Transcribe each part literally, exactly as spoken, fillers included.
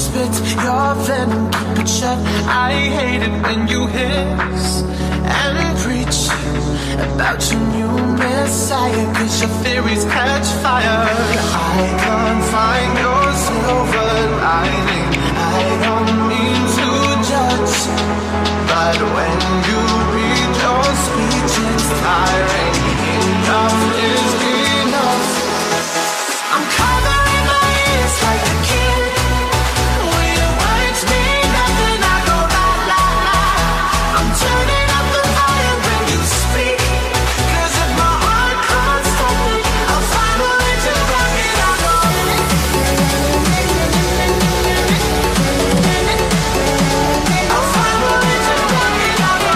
spit your venom, keep it shut. I hate it when you hiss and preach about your new messiah, cause your theories catch fire. I can't find your silver lining. I don't mean to judge, but when you read your speech it's tiring. Enough is enough. I'm covering my ears like a kid. When your words mean nothing, I go la la la. I'm turning up the volume when you speak, cause if my heart can't stop it, I'll find a way to rock it. I go I'll find a way to rock it. I go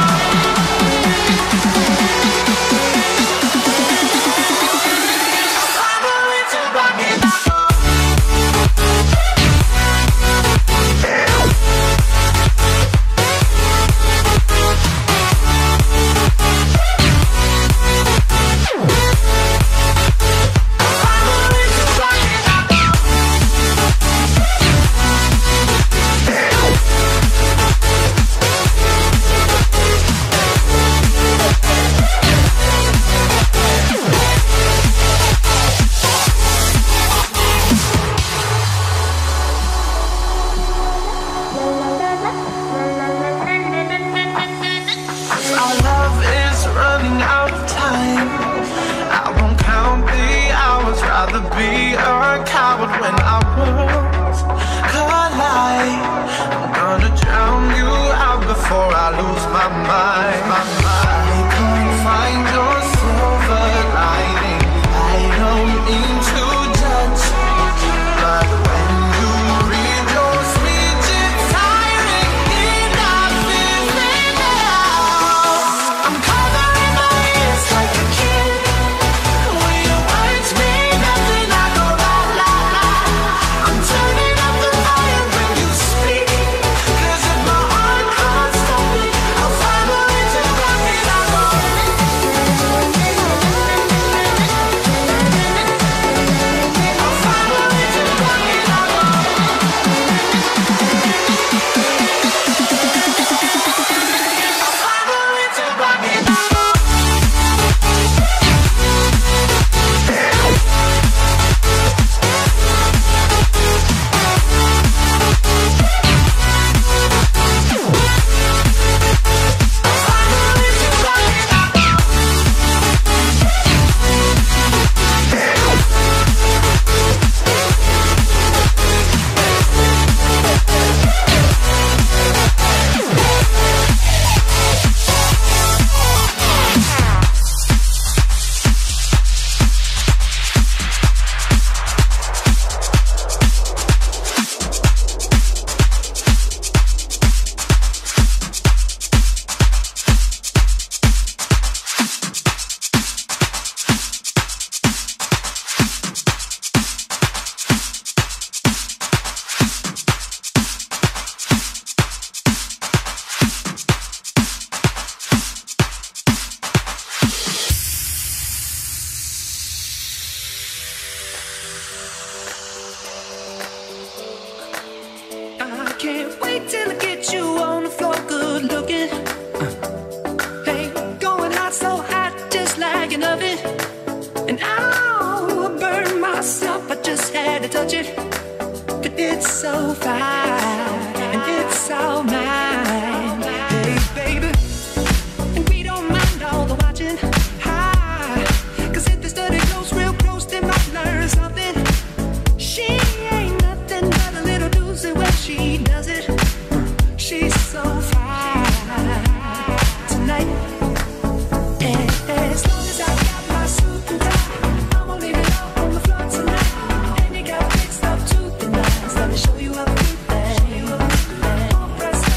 Press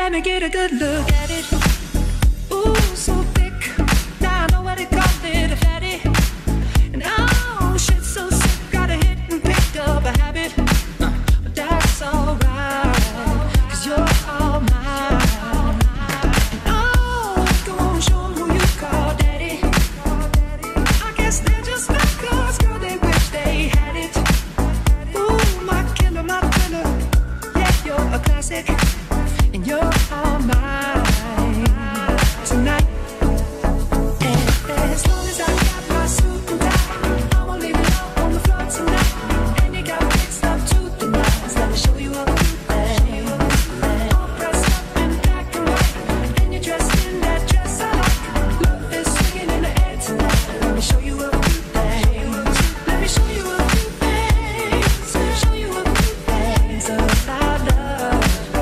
let me get a good look at it. Ooh, so thick. Now I know what they call it, a fatty. And oh, shit so sick, got a hit and picked up a habit. But that's alright, cause you're all mine. And oh, go on, show 'em who you call daddy. I guess they're just like us, girl, they wish they had it. Ooh, my killer, my thriller. Yeah, you're a classic. And you're all mine tonight. And as long as I got my suit and tie, I won't leave it all on the floor tonight. And you got mixed up to the nines. Let me show you a few things. All dressed up in black and white, and you're dressed in that dress I like. Love is swinging in the air tonight. Let me show you a few things. Let me show you a few things. Show you a few things about love.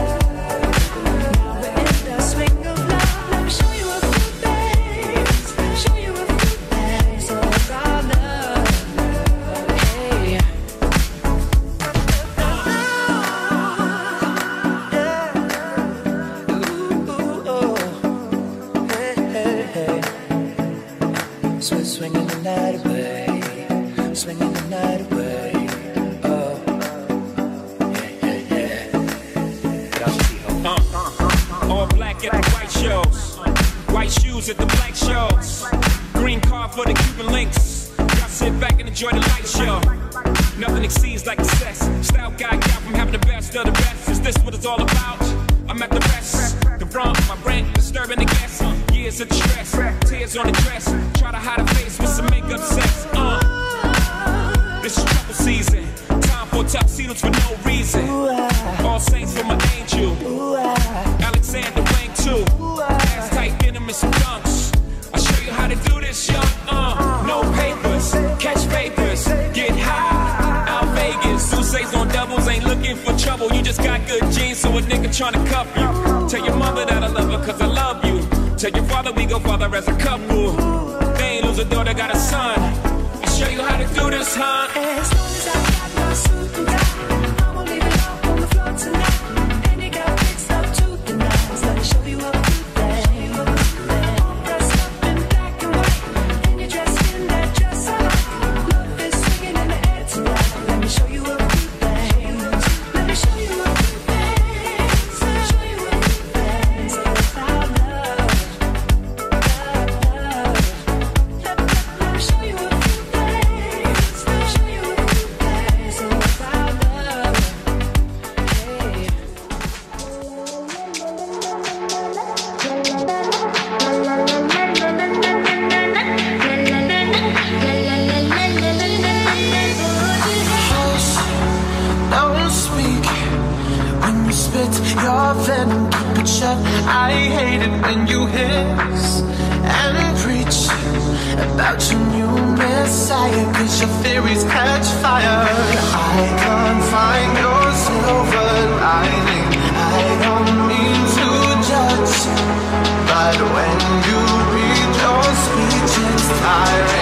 Swinging the night away, swinging the night away. Oh, yeah, yeah, yeah. Uh, uh, all black at the white shows, white shoes at the black shows, green car for the Cuban links. Y'all sit back and enjoy the light show. Nothing exceeds like the sex. Style guy got from having the best of the best. Is this what it's all about? I'm at the rest. The wrong, my rent, disturbing the guests. Years of stress, tears on the dress. Try to hide a face with some makeup sex. Uh, this is trouble season. Time for tuxedos for no reason. All saints for my angel. Alexander Wang too. Ass tight denim and some dunks. I'll show you how to do this, young. Uh, no papers, catch papers, get high. Out Vegas, Sousa's on doubles, ain't looking for trouble. You just got good genes, so a nigga tryna cuff you. Tell your mother that I love her cause I love you. Tell your father we go father as a couple. They ain't lose a daughter, got a son. I'll show you how to do this, huh? As long as I got my suit and tie, I won't leave it all on the floor tonight. And you got mixed up to the nines. Let me show you a few things. All dressed up in black and white, and you're dressed in that dress I like. Love is swinging in the air tonight. Let me show you a few things. Let me show you a few things. Show you a few things about love. Your venom, keep it shut. I hate it when you hiss and preach about your new messiah, cause your theories catch fire. I can't find your silver lining. I don't mean to judge, but when you read your speech it's tiring.